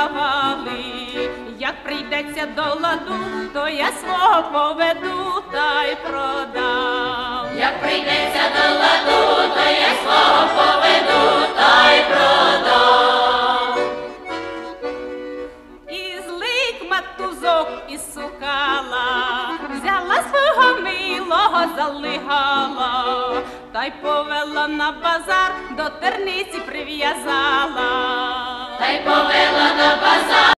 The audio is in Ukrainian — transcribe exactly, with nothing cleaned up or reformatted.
давали. Як прийдеться до ладу, то я свого поведу та й продам. Як прийдеться до ладу, то я свого поведу та й продам. І злик матузок із сукала, взяла свого милого, залигала, та й повела на базар, до терниці прив'язала. Та й повела на базар.